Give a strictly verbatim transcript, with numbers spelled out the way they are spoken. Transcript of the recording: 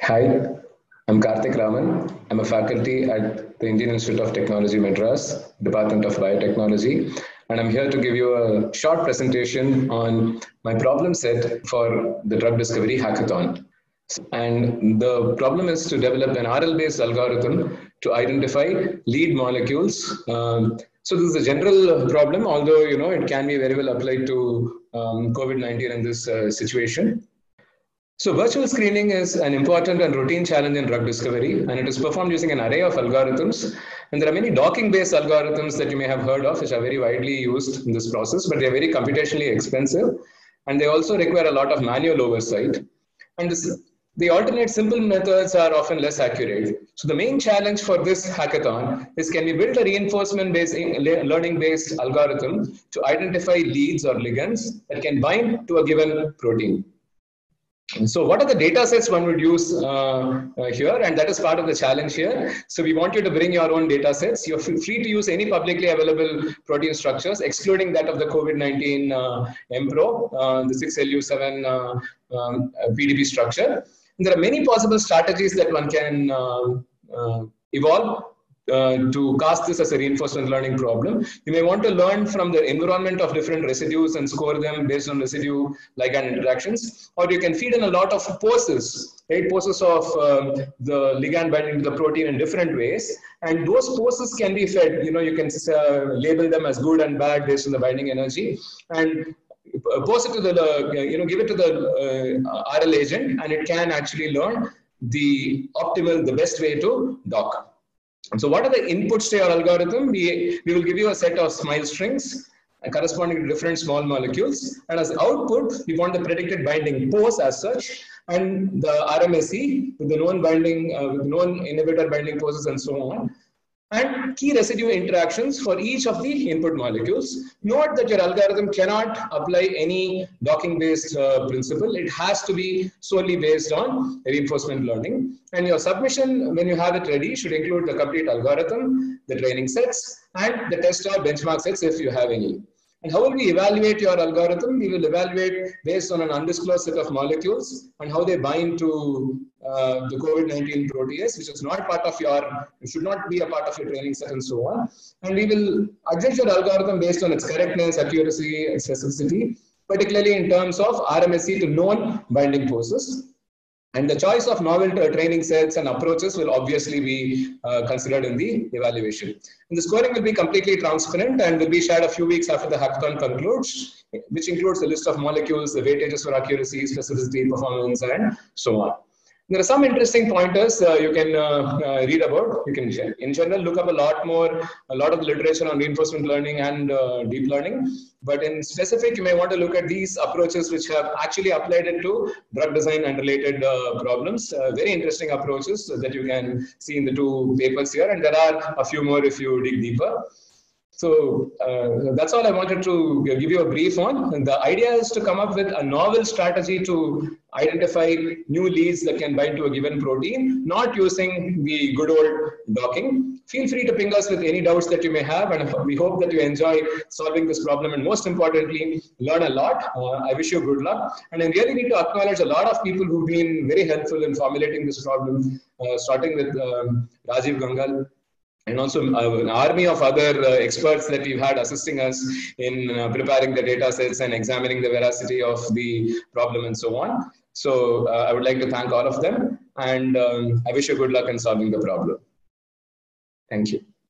Hi, I'm Karthik Raman. I'm a faculty at the Indian Institute of Technology, Madras, Department of Biotechnology, and I'm here to give you a short presentation on my problem set for the drug discovery hackathon. And the problem is to develop an R L-based algorithm to identify lead molecules. Um, so this is a general problem, although you know it can be very well applied to um, COVID nineteen in this uh, situation. So virtual screening is an important and routine challenge in drug discovery, and it is performed using an array of algorithms. And there are many docking-based algorithms that you may have heard of, which are very widely used in this process, but they're very computationally expensive, and they also require a lot of manual oversight. And this, the alternate simple methods are often less accurate. So the main challenge for this hackathon is, can we build a reinforcement-based, learning-based algorithm to identify leads or ligands that can bind to a given protein? So what are the data sets one would use uh, uh, here? And that is part of the challenge here. So we want you to bring your own data sets. You're free to use any publicly available protein structures, excluding that of the COVID nineteen uh, M Pro, uh, the six L U seven uh, um, P D B structure. And there are many possible strategies that one can uh, uh, evolve Uh, to cast this as a reinforcement learning problem. You may want to learn from the environment of different residues and score them based on residue ligand interactions, or you can feed in a lot of poses, right? Poses of um, the ligand binding to the protein in different ways, and those poses can be fed. You know, you can uh, label them as good and bad based on the binding energy, and pose it to the, uh, you know, give it to the uh, R L agent, and it can actually learn the optimal, the best way to dock. So what are the inputs to your algorithm? We, we will give you a set of smile strings corresponding to different small molecules. And as output, we want the predicted binding pose as such, and the R M S E with the known binding, uh, with known inhibitor binding poses and so on. And key residue interactions for each of the input molecules. Note that your algorithm cannot apply any docking-based uh, principle. It has to be solely based on reinforcement learning. And your submission, when you have it ready, should include the complete algorithm, the training sets, and the test or benchmark sets if you have any. And how will we evaluate your algorithm? We will evaluate based on an undisclosed set of molecules and how they bind to uh, the COVID nineteen protease, which is not part of your, it should not be a part of your training set and so on. And we will adjust your algorithm based on its correctness, accuracy, and specificity, particularly in terms of R M S E to known binding poses. And the choice of novel training sets and approaches will obviously be uh, considered in the evaluation. And the scoring will be completely transparent and will be shared a few weeks after the hackathon concludes, which includes a list of molecules, the weightages for accuracy, specificity, performance, and so on. There are some interesting pointers uh, you can uh, uh, read about. You can, in general, look up a lot more, a lot of the literature on reinforcement learning and uh, deep learning. But in specific, you may want to look at these approaches which have actually applied it to drug design and related uh, problems. Uh, very interesting approaches that you can see in the two papers here. And there are a few more if you dig deeper. So uh, that's all I wanted to give you a brief on. And the idea is to come up with a novel strategy to identify new leads that can bind to a given protein, not using the good old docking. Feel free to ping us with any doubts that you may have, and we hope that you enjoy solving this problem, and most importantly, learn a lot. Uh, I wish you good luck. And I really need to acknowledge a lot of people who've been very helpful in formulating this problem, uh, starting with um, Rajiv Gangal, and also uh, an army of other uh, experts that we've had assisting us in uh, preparing the data sets and examining the veracity of the problem and so on. So uh, I would like to thank all of them, and um, I wish you good luck in solving the problem. Thank you.